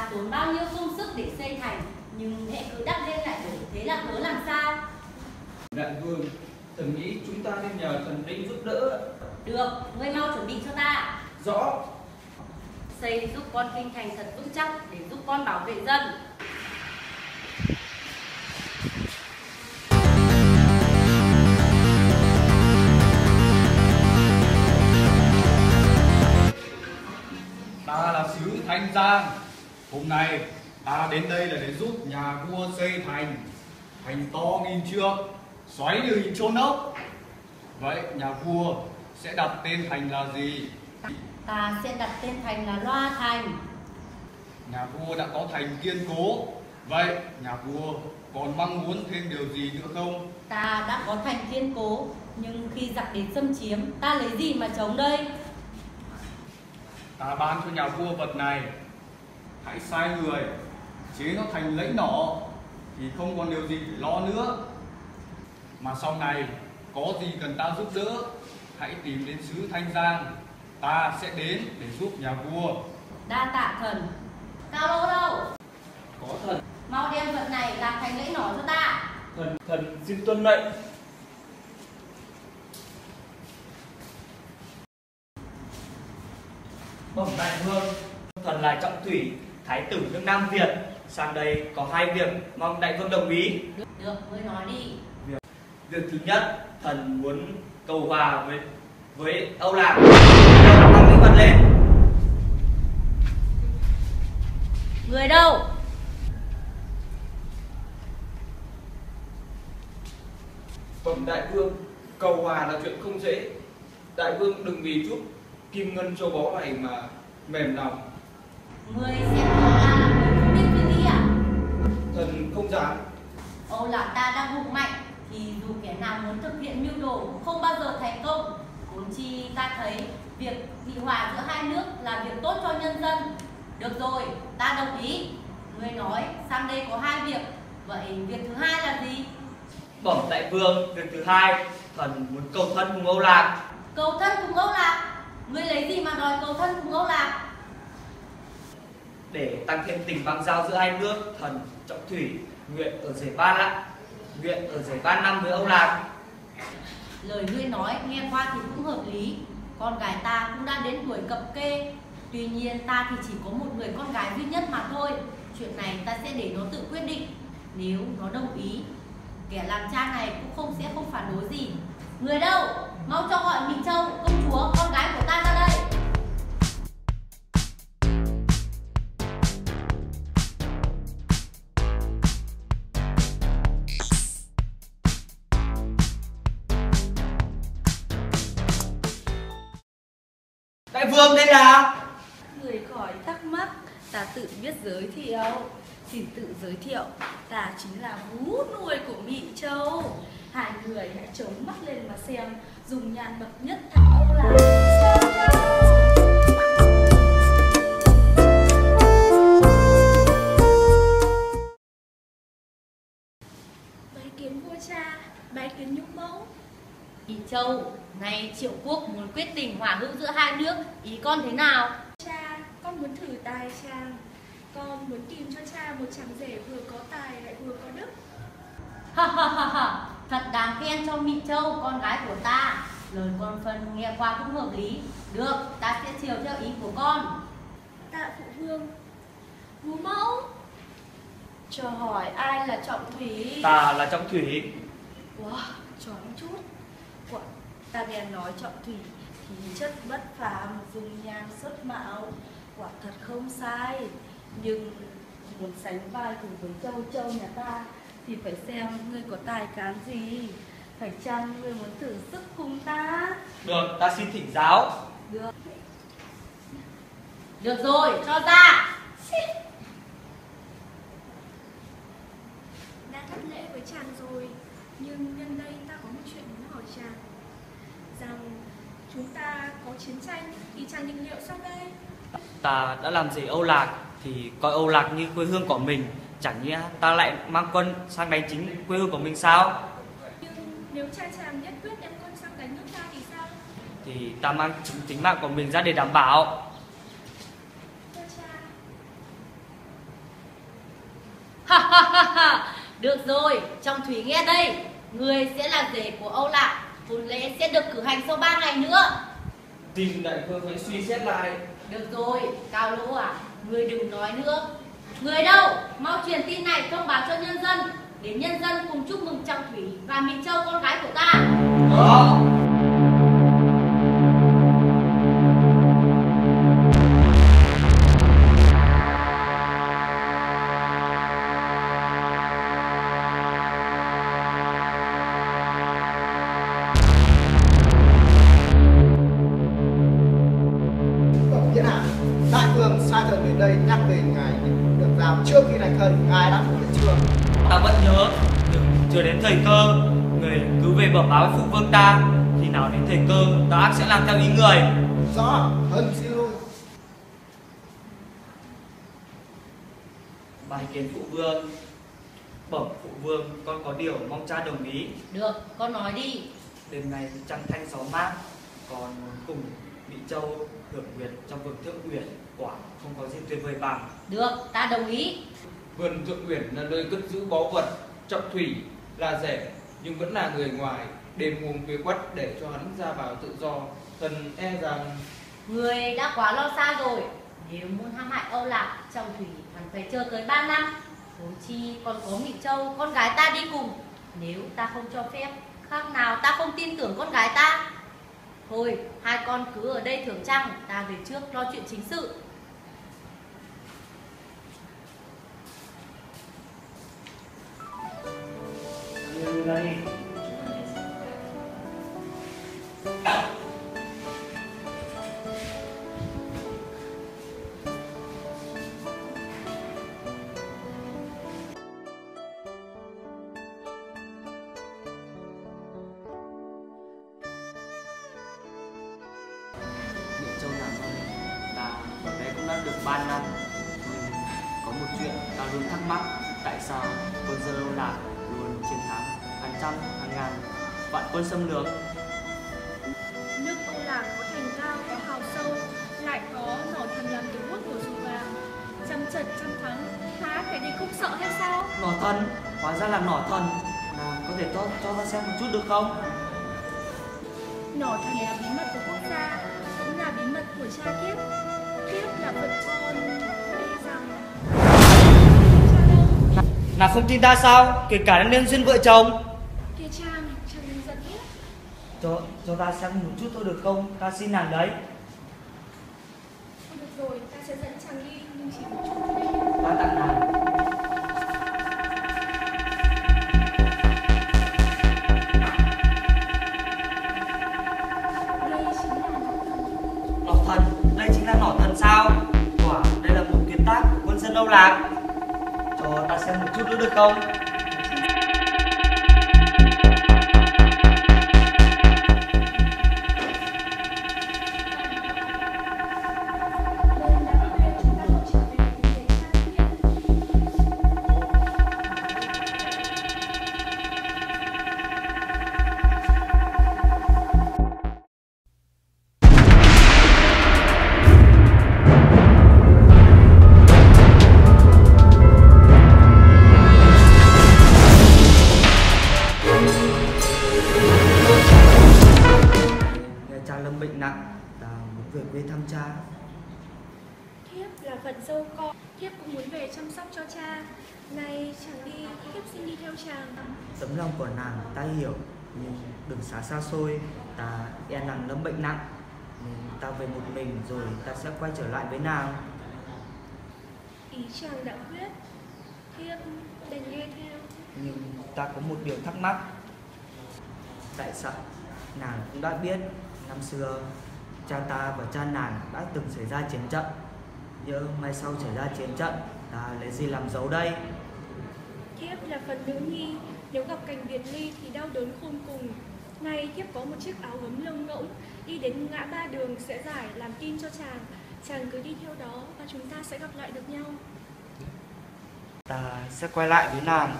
tốn bao nhiêu công sức để xây thành, nhưng hệ cứ đắp lên lại đổ, thế là cớ làm sao? Đại vương, thần nghĩ chúng ta nên nhờ thần linh giúp đỡ. Được, ngươi mau chuẩn bị cho ta. Rõ. Xây giúp con kinh thành thật vững chắc để giúp con bảo vệ dân. Ta là sứ Thanh Giang. Hôm nay ta đến đây là để giúp nhà vua xây thành. Thành to nghìn trượng, xoáy như hình chôn ốc. Vậy nhà vua sẽ đặt tên thành là gì? Ta sẽ đặt tên thành là Loa Thành. Nhà vua đã có thành kiên cố. Vậy nhà vua còn mong muốn thêm điều gì nữa không? Ta đã có thành kiên cố, nhưng khi giặc đến xâm chiếm, ta lấy gì mà chống đây? Ta ban cho nhà vua vật này. Hãy sai người chế nó thành lẫy nỏ, thì không còn điều gì phải lo nữa. Mà sau này có gì cần ta giúp đỡ, hãy tìm đến sứ Thanh Giang. Ta sẽ đến để giúp nhà vua. Đa tạ thần. Cao Lỗ đâu? Có thần. Mau đem vật này làm thành lẫy nỏ cho ta. Thần xin tuân lệnh. Bẩm đại vương, thần là Trọng Thủy, thái tử nước Nam Việt, sang đây có hai việc mong đại vương đồng ý. Được, ngươi nói đi. Việc thứ nhất, thần muốn cầu hòa với Âu Lạc. Mang lĩnh vật lên. Người đâu? Bẩm đại vương, cầu hòa là chuyện không dễ. Đại vương đừng vì chút kim ngân châu báu này mà mềm lòng. Ngươi xem Âu Lạc là người không biết cái gì à? Thần không dám. Âu Lạc ta đang hùng mạnh, thì dù kẻ nào muốn thực hiện mưu đồ cũng không bao giờ thành công. Huống chi ta thấy việc nghị hòa giữa hai nước là việc tốt cho nhân dân. Được rồi, ta đồng ý. Ngươi nói sang đây có hai việc, vậy việc thứ hai là gì? Bẩm đại vương, việc thứ hai, thần muốn cầu thân cùng Âu Lạc. Cầu thân cùng Âu Lạc? Ngươi lấy gì mà đòi cầu thân cùng Âu Lạc? Để tăng thêm tình bang giao giữa hai nước, thần Trọng Thủy nguyện ở rể ban năm với Âu Lạc. Lời ngươi nói nghe qua thì cũng hợp lý. Con gái ta cũng đã đến tuổi cập kê. Tuy nhiên ta thì chỉ có một người con gái duy nhất mà thôi. Chuyện này ta sẽ để nó tự quyết định. Nếu nó đồng ý, kẻ làm cha này cũng không phản đối gì. Người đâu? Mau cho gọi Mỹ Châu, công chúa, con gái của ta ra đây. Đại vương đây là... Người khỏi thắc mắc, ta tự biết giới thiệu. Xin tự giới thiệu, ta chính là vú nuôi của Mỹ Châu. Hai người hãy chống mắt lên mà xem, dùng nhan bậc nhất thành Âu Lạc. Sao đâu? Bái kiến vua cha, bái kiến nhung mẫu. Mỹ Châu, nay Triệu Quốc muốn quyết tình hòa hữu giữa hai nước, ý con thế nào? Cha, con muốn thử tài chàng. Con muốn tìm cho cha một chàng rể vừa có tài lại vừa có đức. Ha ha ha ha, thật đáng khen cho Mỹ Châu, con gái của ta. Lời con phân nghe qua cũng hợp lý. Được, ta sẽ chiều theo ý của con. Tạ phụ vương. Vú mẫu, cho hỏi ai là Trọng Thủy? Ta là Trọng Thủy. Wow, choáng chút. Quả, ta nghe nói Trọng Thủy thì chất bất phàm, dung nhan xuất mạo, quả thật không sai. Nhưng muốn sánh vai cùng với Châu Châu nhà ta thì phải xem ngươi có tài cán gì. Phải chăng ngươi muốn thử sức cùng ta? Được, ta xin thỉnh giáo. Được. Được rồi, cho ra. Đã thất lễ với chàng rồi, nhưng nhân đây ta có một chuyện muốn hỏi chàng. Rằng chúng ta có chiến tranh thì chàng định liệu sau đây? Ta đã làm rể Âu Lạc thì coi Âu Lạc như quê hương của mình. Chẳng nhẽ ta lại mang quân sang đánh chính quê hương của mình sao? Nhưng nếu cha chàng nhất quyết đem quân sang đánh nước ta thì sao? Thì ta mang chính mạng của mình ra để đảm bảo. Thưa cha, Được rồi, Trọng Thủy nghe đây. Người sẽ là rể của Âu Lạc. Hôn lễ sẽ được cử hành sau 3 ngày nữa. Tìm đại vương hãy suy xét lại. Được rồi, Cao Lỗ à, người đừng nói nữa. Người đâu, mau truyền tin này thông báo cho nhân dân, để nhân dân cùng chúc mừng Trọng Thủy và Mỹ Châu con gái của ta. Diễn hạ, đại vương sai thần đến đây nhắc về ngài được giao trước khi thành thần, ngài đã thực hiện chưa? Ta vẫn nhớ, nhưng chưa đến thời cơ. Người cứ về bẩm báo với phụ vương ta. Khi nào đến thời cơ, ta sẽ làm theo ý người. Rõ, thần xin lui. Bài kiến phụ vương. Bẩm phụ vương, con có điều mong cha đồng ý. Được, con nói đi. Đêm nay trăng thanh gió mát, còn muốn cùng Mỹ Châu hưởng nguyệt trong vườn Thượng Uyển, quả không có gì tuyệt vời bằng. Được, ta đồng ý. Vườn Thượng Uyển là nơi cất giữ báu vật, Trọng Thủy là rể nhưng vẫn là người ngoài, đền nguồn quê quắt để cho hắn ra vào tự do. Thần e rằng Người đã quá lo xa rồi. Nếu muốn hãm hại Âu Lạc, Trọng Thủy hẳn phải chờ tới 3 năm. Huống chi còn có Mỹ Châu, con gái ta đi cùng. Nếu ta không cho phép, khác nào ta không tin tưởng con gái ta. Thôi, hai con cứ ở đây thưởng trăng, ta về trước lo chuyện chính sự. Đây. Mỹ Châu nàng ơi, ta ở đây cũng đã được 3 năm, nhưng có một chuyện ta luôn thắc mắc, tại sao quân dân Âu Lạc luôn chiến thắng hàng trăm, hàng ngàn vạn quân xâm lược? Nước Âu Lạc có thành cao, có hào sâu, lại có nỏ thần làm tiếng quốc của dù vàng. Trăm trận trăm thắng, há cái gì không sợ hay sao? Nỏ thần, hóa ra là nỏ thần. Nàng có thể cho ta xem một chút được không? Nỏ thần là bí mật của quốc gia, cũng là bí mật của cha Kiếp. Kiếp là phận con, nghĩ rằng cha đâu? Nàng không tin ta sao? Kể cả là nên duyên vợ chồng. Kìa Trang đừng giận hết. Cho ta xem một chút thôi được không? Ta xin nàng đấy. Được rồi, ta sẽ dẫn chàng đi, nhưng chỉ một chút thôi. Ta tặng nàng. Đây chính là nỏ thần. Nỏ thần, đây chính là nỏ thần sao? Quả, đây là một tuyệt tác của quân dân Âu Lạc. Cho ta xem một chút nữa được không? Đêm đã khuya, chúng ta không trở về để cha Kiếp. Nghe cha Lâm bệnh nặng, ta muốn về quê thăm cha. Kiếp là phận dâu con, Kiếp cũng muốn về chăm sóc cho cha. Này chàng đi, Kiếp xin đi theo chàng. Tấm lòng của nàng ta hiểu, nhưng đường xá xa xôi, ta e nàng Lâm bệnh nặng, nên ta về một mình rồi ta sẽ quay trở lại với nàng. Ý chàng đã quyết, Kiếp đành nghe theo. Nhưng ta có một điều thắc mắc. Tại sao nàng cũng đã biết năm xưa cha ta và cha nàng đã từng xảy ra chiến trận, nhưng mai sau xảy ra chiến trận ta lấy gì làm dấu đây? Kiếp là phận nữ nhi, nếu gặp cảnh biệt ly thì đau đớn khôn cùng. Nay Kiếp có một chiếc áo gấm lông ngỗng, đi đến ngã ba đường sẽ giải làm tin cho chàng. Chàng cứ đi theo đó và chúng ta sẽ gặp lại được nhau. Ta sẽ quay lại với nàng.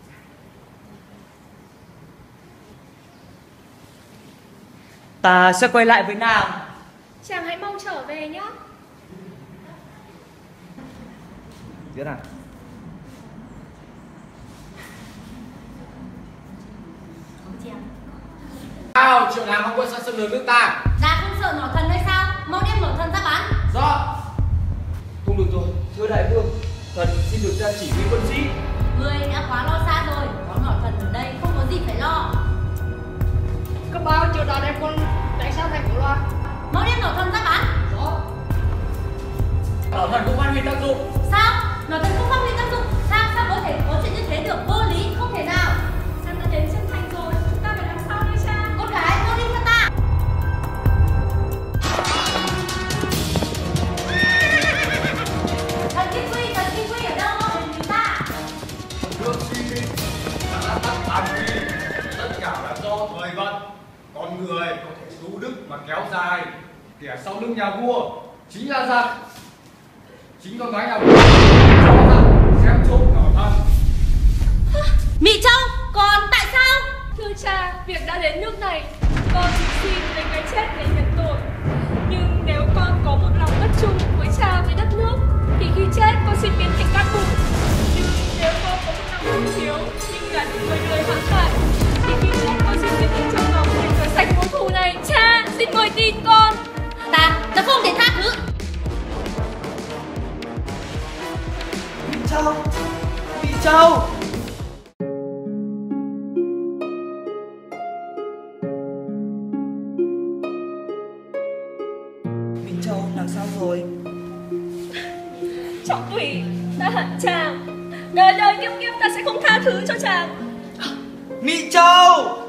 Ta sẽ quay lại với nàng. Chàng hãy mau trở về nhé. Biết à? Sao chuyện nào mà quân sang xâm lược nước ta? Ta không sợ nỏ thần hay sao? Mau đem nỏ thần ra bắn. Rõ. Không được rồi, thưa đại vương, thần xin được ra chỉ huy quân sĩ. Ngươi đã quá lo xa rồi, có nỏ thần ở đây không có gì phải lo. Cấp báo chiều đó đem quân đánh sang thành phố Loan. Mau đem nỏ thần ra bắn. Rõ. Nỏ thần cũng phát huy tác dụng. Sao? Nỏ thần không phát huy tác dụng? Sao có thể có chuyện như thế được? Vô lý, không thể nào. Cha đã đến chân thành rồi, chúng ta phải làm sao đây cha? Con gái, mau đi theo ta. Thần Kim Quy ở đâu? Mau đến cứu ta. Nước suy nghĩ đã tắt an nguy, tất cả là do thời vận. Con người có thể tu đức mà kéo dài, kẻ sau lưng nhà vua chính là giặc. Chính con gái nhà vua cho rằng xem trộm nỏ thần. Mỹ Châu, còn tại sao? Thưa cha, việc đã đến nước này, con xin lấy cái chết để nhận tội. Nhưng nếu con có một lòng bất trung với cha với đất nước, thì khi chết con xin biến thành cát bụi. Nhưng nếu con có một lòng không hiếu, nhưng là những người hãm hại, thì khi chết con xin biến thành trong lòng để rửa sạch mối thù này. Cha, xin ngồi tin con. Ta không thể tha thứ. Mỹ Châu, Mỹ Châu. Mỹ Châu làm sao rồi? Trọng Thủy đã hận chàng, đời đời kiếp kiếp ta sẽ không tha thứ cho chàng. Mỹ Châu.